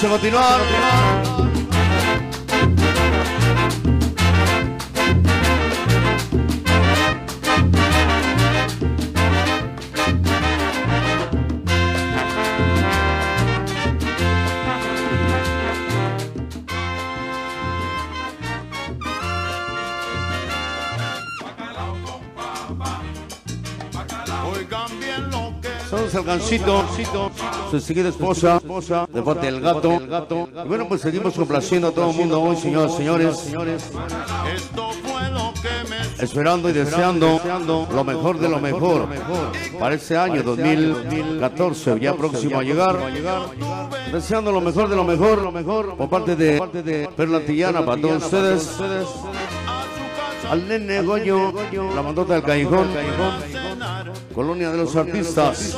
Vamos a continuar. Saludos al Gancito, su seguida esposa, de parte del gato. Y bueno, pues seguimos complaciendo a todo el mundo hoy, señoras y señores. Esperando y deseando lo mejor de lo mejor para este año 2014, ya próximo a llegar. Deseando lo mejor de lo mejor por parte de Perla Antillana para todos ustedes. Al nene Goyo, la mandota del Callejón, Colonia de los Artistas,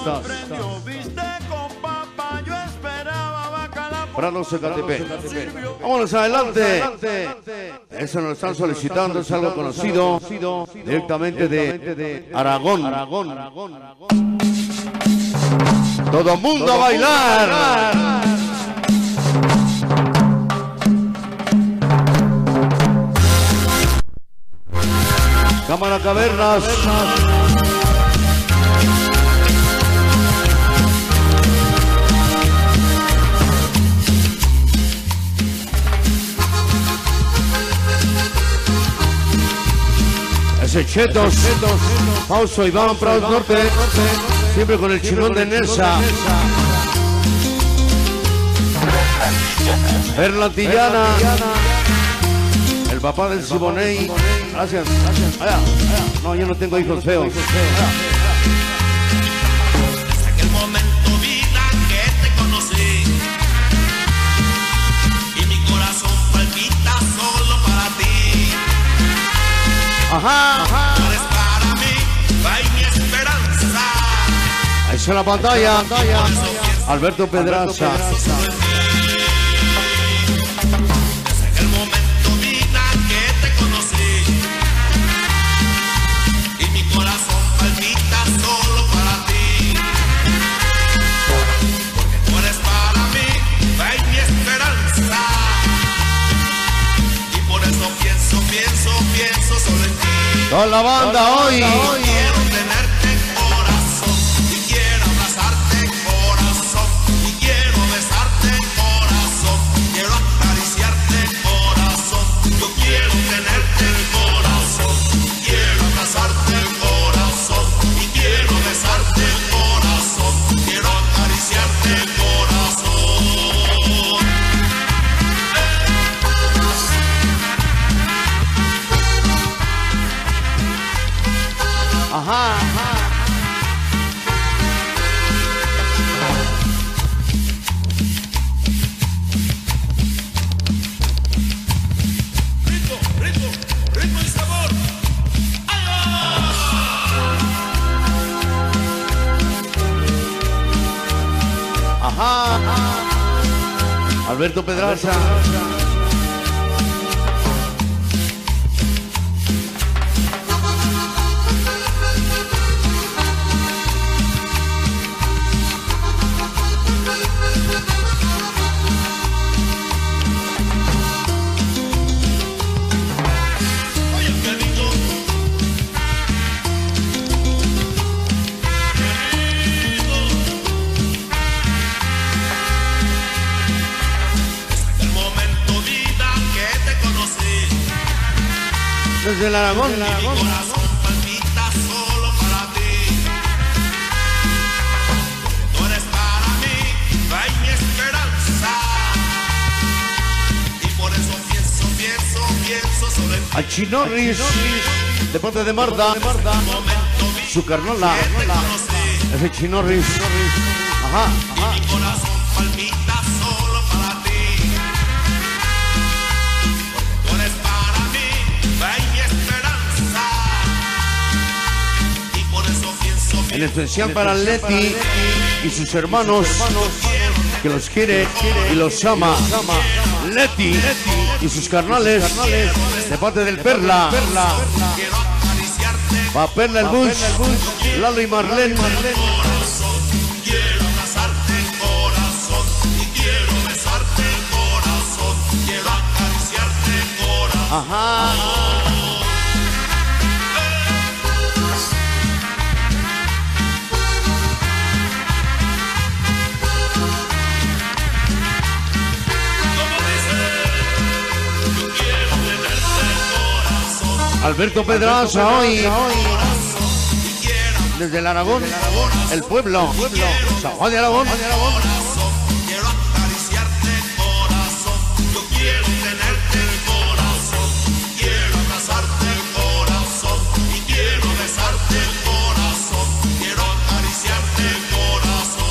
Prado Zacatepec. Vámonos adelante. Eso nos están solicitando, es algo conocido directamente de Aragón. Todo mundo a bailar. Cámara Cavernas. Ese Chetos, Fausto Iván, Prados Norte, siempre con el chilón de Nesa. Perla Antillana, el papá del Siboney. Gracias. Allá. No, yo no tengo hijos feos. Desde aquel momento, vida, que te conocí, y mi corazón palpita solo para ti. Ajá. Tú eres para mí, va y mi esperanza. Ahí está la pantalla. Alberto Pedraza. Con la banda hoy. Quiero tenerte corazón y quiero abrazarte corazón y quiero besarte corazón, quiero acariciarte corazón. Yo quiero tenerte corazón, quiero abrazarte corazón y quiero besarte corazón, quiero acariciarte corazón. Ajá. Ritmo y sabor. Ajá. Alberto Pedraza. Desde el Aragón. Mi corazón palpita solo para ti. Tú eres para mí, va y mi esperanza. Y por eso pienso solo en ti. A Chinorris, de parte de Marta, su carnola. Ese Chinorris. Ajá. Y mi corazón palpita solo para ti. Porque tú eres para mí, va y mi esperanza. Y por eso pienso En especial para Leti y sus hermanos, que los quiere y los ama. Leti y sus carnales, de parte del Perla. quiero acariciarte Va Perla el Bush, Lalo y Marlene. corazón. Quiero abrazarte corazón y quiero besarte Ajá. Alberto Pedraza hoy desde el Aragón, el pueblo, San Juan de Aragón. Quiero acariciarte el corazón, yo quiero tenerte el corazón, quiero abrazarte el corazón y quiero besarte el corazón, quiero acariciarte el corazón.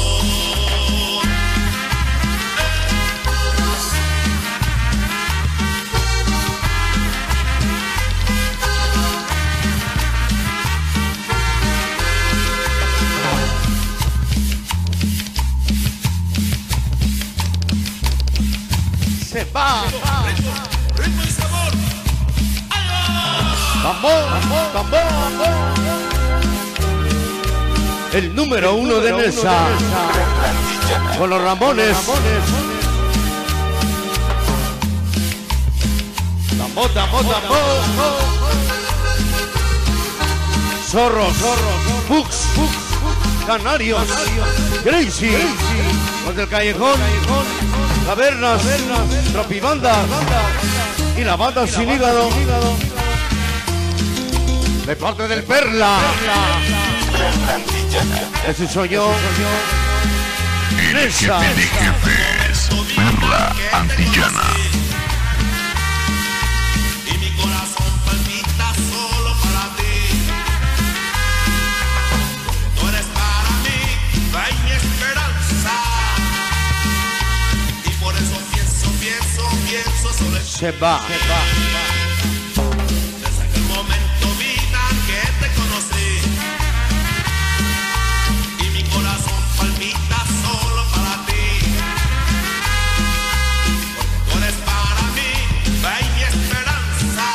Se va. Ritmo y sabor. Tambor, tambor. El número uno de Nesa. Con los Ramones. Tambor, tambor, tambor. Zorros, Bugs, Canarios, Crazy, los del Callejón, Cavernas, Tropibanda y la banda Sin Hígado, de parte del Perla. Ese soy yo. El jefe de jefes, Perla Antillana. Y mi corazón palpita solo para ti. Tú eres para mí, hay mi esperanza. Y por eso pienso solo en ti. Se va. Desde aquel momento, vida, que te conocí. Y mi corazón palpita solo para ti. Porque tú eres para mí, hay mi esperanza.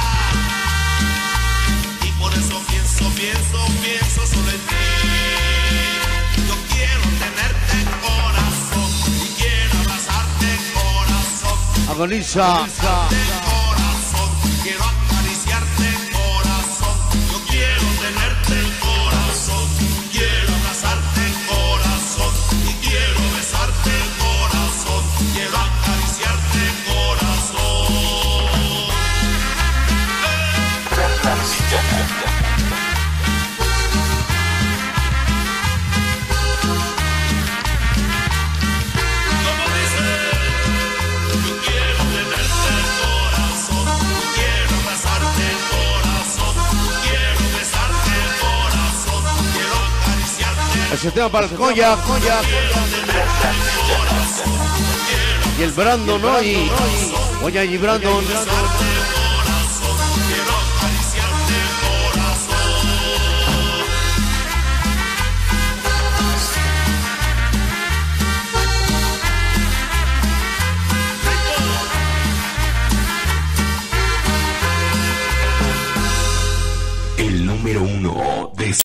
Y por eso pienso solo en ti. Yo quiero tenerte corazón y quiero abrazarte corazón. Agoniza. Corazón, quiero acariciarte corazón. Yo quiero tenerte el corazón. Quiero abrazarte corazón y quiero besarte corazón. Quiero acariciarte corazón. Como dice, yo quiero tenerte el corazón, quiero abrazarte el corazón, quiero besarte el corazón, quiero acariciarte Ese tema para el Coya. Y el Brandon hoy. Oye, y Brandon. quiero acariciarte el corazón. El número uno de